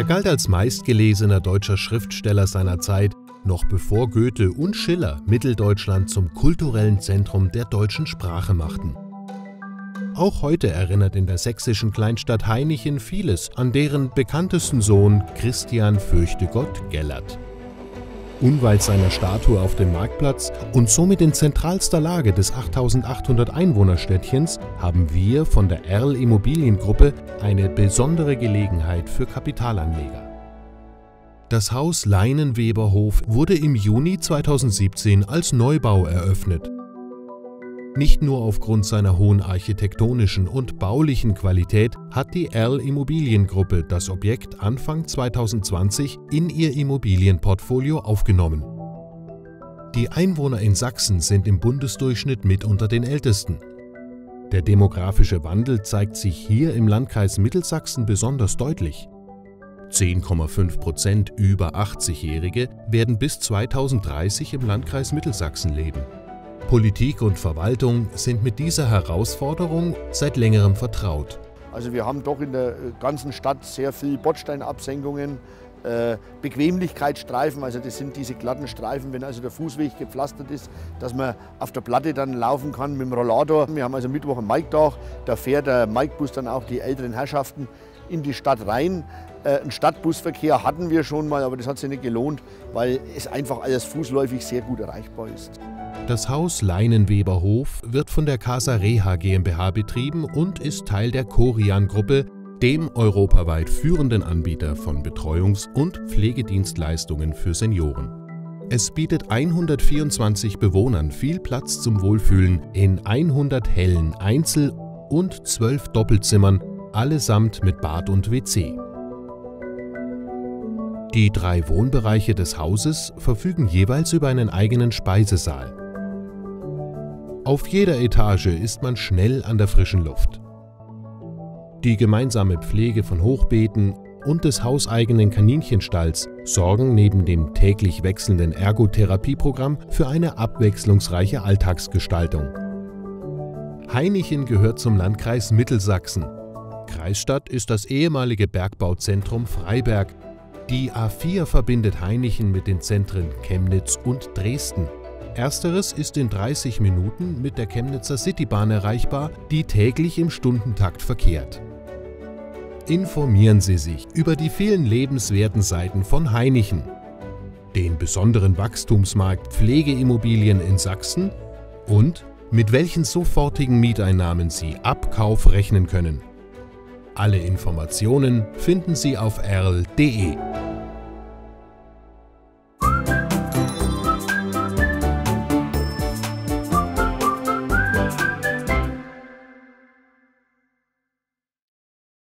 Er galt als meistgelesener deutscher Schriftsteller seiner Zeit, noch bevor Goethe und Schiller Mitteldeutschland zum kulturellen Zentrum der deutschen Sprache machten. Auch heute erinnert in der sächsischen Kleinstadt Hainichen vieles an deren bekanntesten Sohn Christian Fürchtegott Gellert. Unweit seiner Statue auf dem Marktplatz und somit in zentralster Lage des 8800 Einwohnerstädtchens haben wir von der Erl Immobiliengruppe eine besondere Gelegenheit für Kapitalanleger. Das Haus Leinenweberhof wurde im Juni 2017 als Neubau eröffnet. Nicht nur aufgrund seiner hohen architektonischen und baulichen Qualität hat die Erl Immobiliengruppe das Objekt Anfang 2020 in ihr Immobilienportfolio aufgenommen. Die Einwohner in Sachsen sind im Bundesdurchschnitt mit unter den ältesten. Der demografische Wandel zeigt sich hier im Landkreis Mittelsachsen besonders deutlich. 10,5% über 80-Jährige werden bis 2030 im Landkreis Mittelsachsen leben. Politik und Verwaltung sind mit dieser Herausforderung seit längerem vertraut. Also wir haben doch in der ganzen Stadt sehr viel Bordsteinabsenkungen, Bequemlichkeitsstreifen, also das sind diese glatten Streifen, wenn also der Fußweg gepflastert ist, dass man auf der Platte dann laufen kann mit dem Rollator. Wir haben also Mittwoch einen Maikdach, da fährt der Maikbus dann auch die älteren Herrschaften in die Stadt rein. Einen Stadtbusverkehr hatten wir schon mal, aber das hat sich nicht gelohnt, weil es einfach alles fußläufig sehr gut erreichbar ist. Das Haus Leinenweberhof wird von der Casa Reha GmbH betrieben und ist Teil der Corian-Gruppe, dem europaweit führenden Anbieter von Betreuungs- und Pflegedienstleistungen für Senioren. Es bietet 124 Bewohnern viel Platz zum Wohlfühlen in 100 hellen Einzel- und 12 Doppelzimmern, allesamt mit Bad und WC. Die 3 Wohnbereiche des Hauses verfügen jeweils über einen eigenen Speisesaal. Auf jeder Etage ist man schnell an der frischen Luft. Die gemeinsame Pflege von Hochbeeten und des hauseigenen Kaninchenstalls sorgen neben dem täglich wechselnden Ergotherapieprogramm für eine abwechslungsreiche Alltagsgestaltung. Hainichen gehört zum Landkreis Mittelsachsen. Kreisstadt ist das ehemalige Bergbauzentrum Freiberg. Die A4 verbindet Hainichen mit den Zentren Chemnitz und Dresden. Ersteres ist in 30 Minuten mit der Chemnitzer Citybahn erreichbar, die täglich im Stundentakt verkehrt. Informieren Sie sich über die vielen lebenswerten Seiten von Hainichen, den besonderen Wachstumsmarkt Pflegeimmobilien in Sachsen und mit welchen sofortigen Mieteinnahmen Sie ab Kauf rechnen können. Alle Informationen finden Sie auf erl.de.